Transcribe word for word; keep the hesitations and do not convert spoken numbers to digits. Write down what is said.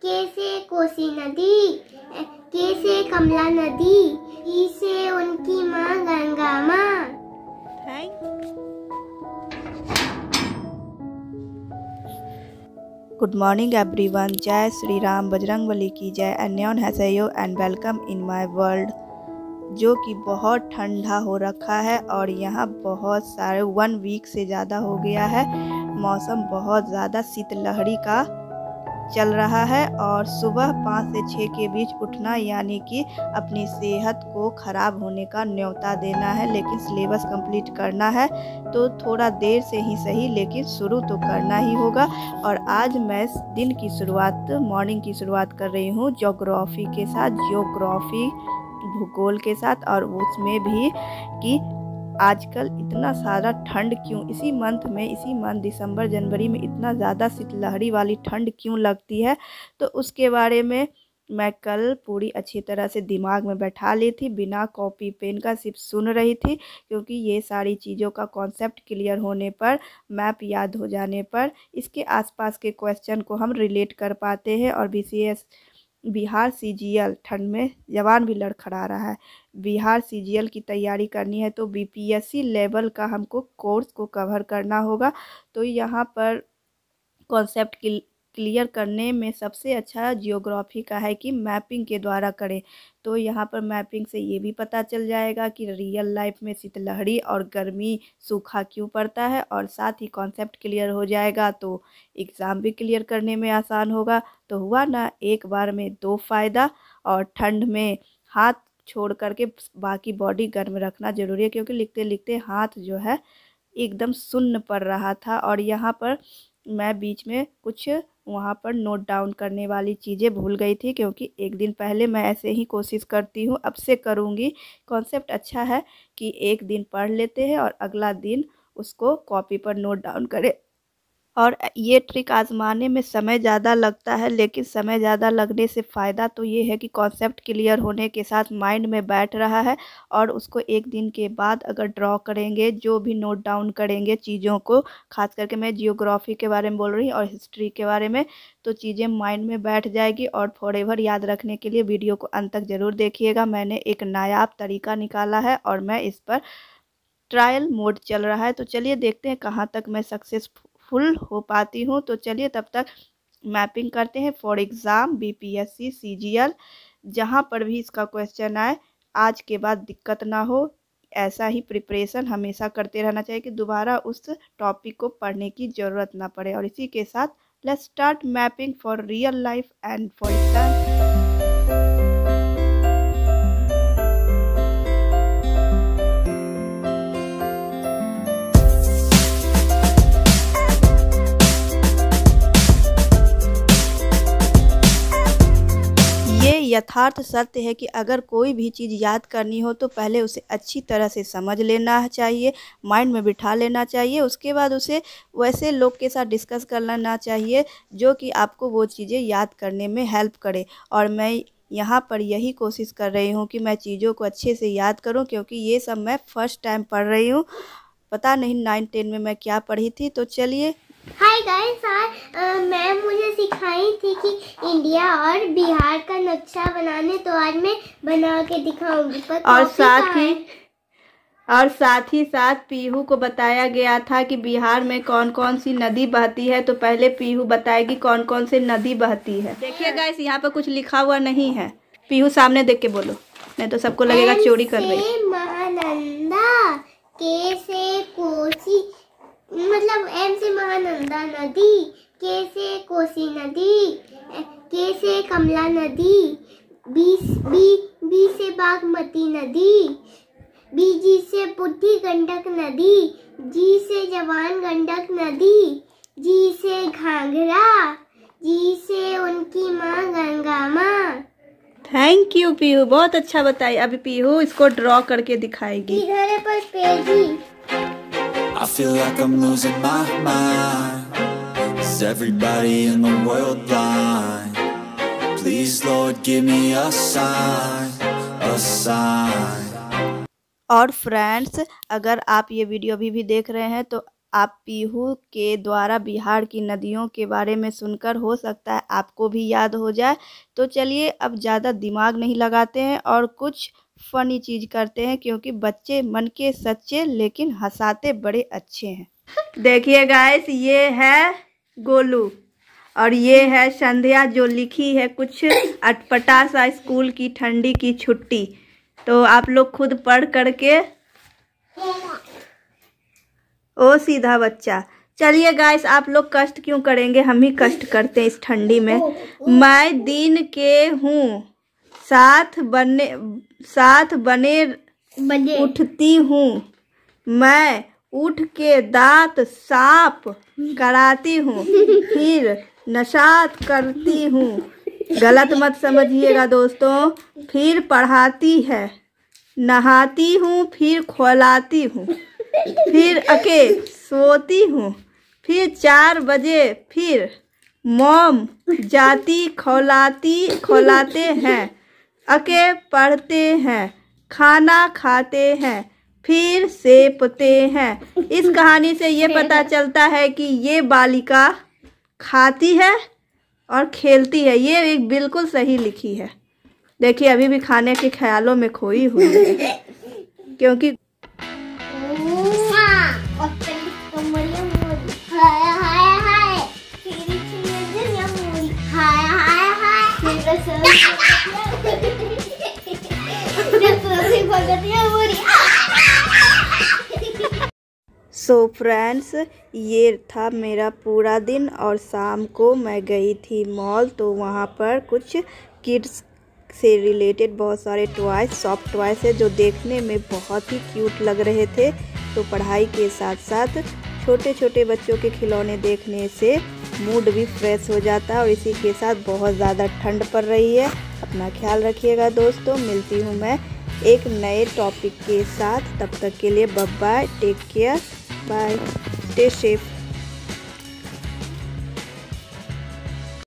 कैसे कोसी नदी, कैसे कमला नदी, ई से उनकी माँ गंगा माँ। गुड मॉर्निंग एवरीवन, जय श्री राम, बजरंगबली की जय। अन्योन हैसयो and welcome in my world. जो कि बहुत ठंडा हो रखा है और यहाँ बहुत सारे वन वीक से ज़्यादा हो गया है। मौसम बहुत ज़्यादा शीतलहरी का चल रहा है और सुबह पाँच से छः के बीच उठना यानी कि अपनी सेहत को ख़राब होने का न्योता देना है, लेकिन सिलेबस कंप्लीट करना है तो थोड़ा देर से ही सही लेकिन शुरू तो करना ही होगा। और आज मैं दिन की शुरुआत मॉर्निंग की शुरुआत कर रही हूँ ज्योग्राफी के साथ, ज्योग्राफी भूगोल के साथ, और उसमें भी कि आजकल इतना सारा ठंड क्यों, इसी मंथ में इसी मंथ दिसंबर जनवरी में इतना ज़्यादा शीतलहरी वाली ठंड क्यों लगती है, तो उसके बारे में मैं कल पूरी अच्छी तरह से दिमाग में बैठा ली थी, बिना कॉपी पेन का सिर्फ सुन रही थी, क्योंकि ये सारी चीज़ों का कॉन्सेप्ट क्लियर होने पर, मैप याद हो जाने पर इसके आसपास के क्वेश्चन को हम रिलेट कर पाते हैं। और B C S Bihar C G L, ठंड में जवान भी लड़खड़ा रहा है, बिहार सी जी एल की तैयारी करनी है तो B P S C level का हमको कोर्स को कवर करना होगा। तो यहाँ पर कॉन्सेप्ट क्लियर करने में सबसे अच्छा जियोग्राफी का है कि मैपिंग के द्वारा करें। तो यहाँ पर मैपिंग से ये भी पता चल जाएगा कि रियल लाइफ में शीतलहरी और गर्मी सूखा क्यों पड़ता है, और साथ ही कॉन्सेप्ट क्लियर हो जाएगा तो एग्ज़ाम भी क्लियर करने में आसान होगा। तो हुआ ना एक बार में दो फ़ायदा। और ठंड में हाथ छोड़ करके बाकी बॉडी गर्म रखना ज़रूरी है, क्योंकि लिखते लिखते हाथ जो है एकदम सुन्न पड़ रहा था। और यहाँ पर मैं बीच में कुछ वहाँ पर नोट डाउन करने वाली चीज़ें भूल गई थी, क्योंकि एक दिन पहले मैं ऐसे ही कोशिश करती हूँ, अब से करूँगी। कॉन्सेप्ट अच्छा है कि एक दिन पढ़ लेते हैं और अगला दिन उसको कॉपी पर नोट डाउन करें। और ये ट्रिक आजमाने में समय ज़्यादा लगता है, लेकिन समय ज़्यादा लगने से फ़ायदा तो ये है कि कॉन्सेप्ट क्लियर होने के साथ माइंड में बैठ रहा है, और उसको एक दिन के बाद अगर ड्रॉ करेंगे, जो भी नोट डाउन करेंगे चीज़ों को, खास करके मैं जियोग्राफी के बारे में बोल रही हूँ और हिस्ट्री के बारे में, तो चीज़ें माइंड में बैठ जाएगी। और फॉरएवर याद रखने के लिए वीडियो को अंत तक ज़रूर देखिएगा। मैंने एक नायाब तरीका निकाला है और मैं इस पर ट्रायल मोड चल रहा है, तो चलिए देखते हैं कहाँ तक मैं सक्सेसफुल फुल हो पाती हूँ। तो चलिए तब तक मैपिंग करते हैं for exam B P S C C G L. जहाँ पर भी इसका क्वेश्चन आए आज के बाद दिक्कत ना हो, ऐसा ही प्रिपरेशन हमेशा करते रहना चाहिए कि दोबारा उस टॉपिक को पढ़ने की ज़रूरत ना पड़े। और इसी के साथ let's start mapping for real life and for exam. यथार्थ सत्य है कि अगर कोई भी चीज़ याद करनी हो तो पहले उसे अच्छी तरह से समझ लेना चाहिए, माइंड में बिठा लेना चाहिए, उसके बाद उसे वैसे लोग के साथ डिस्कस कर लेना चाहिए जो कि आपको वो चीज़ें याद करने में हेल्प करे। और मैं यहाँ पर यही कोशिश कर रही हूँ कि मैं चीज़ों को अच्छे से याद करूँ, क्योंकि ये सब मैं फर्स्ट टाइम पढ़ रही हूँ, पता नहीं नाइन टेन में मैं क्या पढ़ी थी। तो चलिए। हाय गाइस, आज मैम मुझे सिखाई थी कि इंडिया और बिहार का नक्शा बनाने, तो आज मैं बना के दिखाऊंगी। पर और साथ ही और साथ ही साथ पीहू को बताया गया था कि बिहार में कौन कौन सी नदी बहती है, तो पहले पीहू बताएगी कौन कौन सी नदी बहती है। देखिए गाइस, यहाँ पर कुछ लिखा हुआ नहीं है, पीहू सामने देख के बोलो, नहीं तो सबको लगेगा चोरी कर रही। महानंदा, के से कोसी, मतलब एम से महानंदा नदी, के से कोसी नदी, के से कमला नदी, बी बी बी से बागमती नदी, बी जी से बुद्धि गंडक नदी, जी से जवान गंडक नदी, जी से घाघरा, जी से उनकी माँ गंगा माँ। थैंक यू पीहू, बहुत अच्छा बताई। अभी पीहू इसको ड्रॉ करके दिखाएगी। इधर है पर पेज ही। I feel like I'm losing my mind. Is everybody in the world blind? Please Lord give me a sign, a sign. और फ्रेंड्स, अगर आप ये वीडियो अभी भी देख रहे हैं तो आप पीहू के द्वारा बिहार की नदियों के बारे में सुनकर हो सकता है आपको भी याद हो जाए। तो चलिए अब ज़्यादा दिमाग नहीं लगाते हैं और कुछ फ़नी चीज़ करते हैं, क्योंकि बच्चे मन के सच्चे लेकिन हंसाते बड़े अच्छे हैं। देखिए गाइस, ये है गोलू और ये है संध्या जो लिखी है कुछ अटपटा सा स्कूल की ठंडी की छुट्टी। तो आप लोग खुद पढ़ करके ओ सीधा बच्चा। चलिए गाइस, आप लोग कष्ट क्यों करेंगे, हम ही कष्ट करते हैं इस ठंडी में। मैं दिन के हूँ साथ बने साथ बने बने उठती हूँ, मैं उठ के दांत साफ कराती हूँ, फिर नशात करती हूँ, गलत मत समझिएगा दोस्तों, फिर पढ़ाती है, नहाती हूँ, फिर खौलाती हूँ, फिर अके सोती हूँ, फिर चार बजे फिर मॉम जाती खौलाती खौलाते हैं, अके पढ़ते हैं, खाना खाते हैं, फिर सेपते हैं। इस कहानी से ये पता चलता है कि ये बालिका खाती है और खेलती है। ये एक बिल्कुल सही लिखी है। देखिए अभी भी खाने के ख्यालों में खोई हुई है, क्योंकि सो फ्रेंड्स, ये था मेरा पूरा दिन और शाम को मैं गई थी मॉल। तो वहाँ पर कुछ किड्स से रिलेटेड बहुत सारे टॉयज सॉफ्ट टॉयज है जो देखने में बहुत ही क्यूट लग रहे थे। तो पढ़ाई के साथ साथ छोटे छोटे बच्चों के खिलौने देखने से मूड भी फ्रेश हो जाता है। और इसी के साथ बहुत ज़्यादा ठंड पड़ रही है। अपना ख्याल रखिएगा दोस्तों, मिलती हूँ मैं एक नए टॉपिक के साथ। तब तक के लिए bye bye, take care, bye, stay safe.